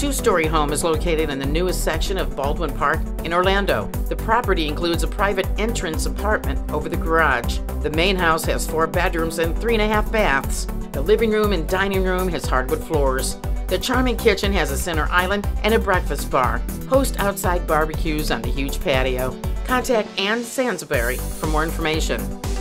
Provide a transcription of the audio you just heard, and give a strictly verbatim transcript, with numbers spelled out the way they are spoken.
two-story home is located in the newest section of Baldwin Park in Orlando. The property includes a private entrance apartment over the garage. The main house has four bedrooms and three and a half baths. The living room and dining room has hardwood floors. The charming kitchen has a center island and a breakfast bar. Host outside barbecues on the huge patio. Contact Ann Sansbury for more information.